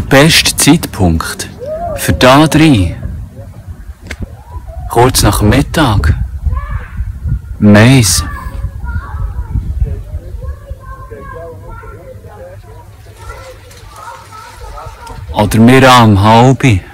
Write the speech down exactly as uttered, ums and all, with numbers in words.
beste Zeitpunkt für da drei. Kurz nach dem Mittag. Mais. Oder wir am halbi.